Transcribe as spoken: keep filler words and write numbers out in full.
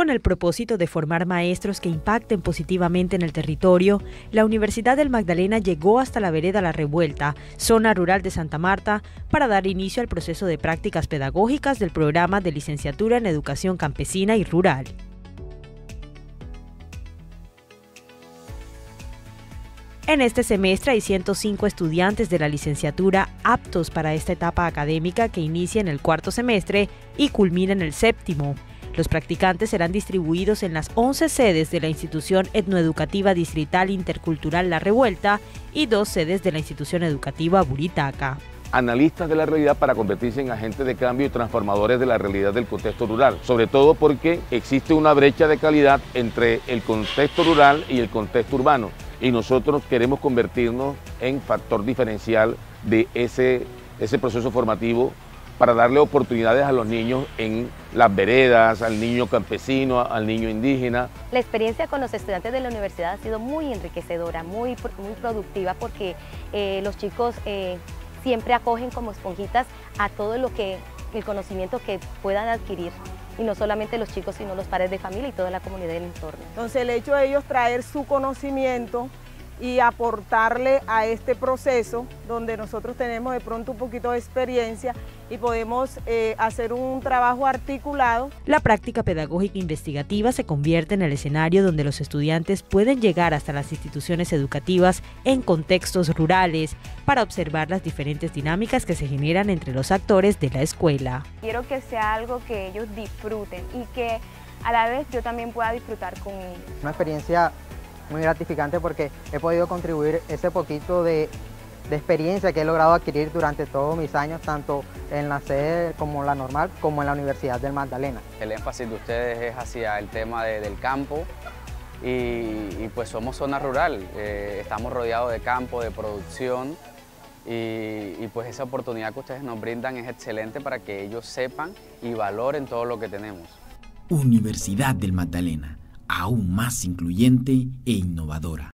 Con el propósito de formar maestros que impacten positivamente en el territorio, la Universidad del Magdalena llegó hasta la vereda La Revuelta, zona rural de Santa Marta, para dar inicio al proceso de prácticas pedagógicas del programa de licenciatura en Educación Campesina y Rural. En este semestre hay ciento cinco estudiantes de la licenciatura aptos para esta etapa académica que inicia en el cuarto semestre y culmina en el séptimo. Los practicantes serán distribuidos en las once sedes de la Institución Etnoeducativa Distrital Intercultural La Revuelta y dos sedes de la Institución Educativa Buritaca. Analistas de la realidad para convertirse en agentes de cambio y transformadores de la realidad del contexto rural, sobre todo porque existe una brecha de calidad entre el contexto rural y el contexto urbano, y nosotros queremos convertirnos en factor diferencial de ese, ese proceso formativo para darle oportunidades a los niños en las veredas, al niño campesino, al niño indígena. La experiencia con los estudiantes de la universidad ha sido muy enriquecedora, muy, muy productiva, porque eh, los chicos eh, siempre acogen como esponjitas a todo lo que, el conocimiento que puedan adquirir. Y no solamente los chicos, sino los padres de familia y toda la comunidad del entorno. Entonces el hecho de ellos traer su conocimiento y aportarle a este proceso donde nosotros tenemos de pronto un poquito de experiencia y podemos eh, hacer un trabajo articulado. La práctica pedagógica investigativa se convierte en el escenario donde los estudiantes pueden llegar hasta las instituciones educativas en contextos rurales para observar las diferentes dinámicas que se generan entre los actores de la escuela. Quiero que sea algo que ellos disfruten y que a la vez yo también pueda disfrutar con ellos. Una experiencia muy gratificante porque he podido contribuir ese poquito de, de experiencia que he logrado adquirir durante todos mis años, tanto en la sede como la normal, como en la Universidad del Magdalena. El énfasis de ustedes es hacia el tema de, del campo y, y pues somos zona rural, eh, estamos rodeados de campo, de producción y, y pues esa oportunidad que ustedes nos brindan es excelente para que ellos sepan y valoren todo lo que tenemos. Universidad del Magdalena, aún más incluyente e innovadora.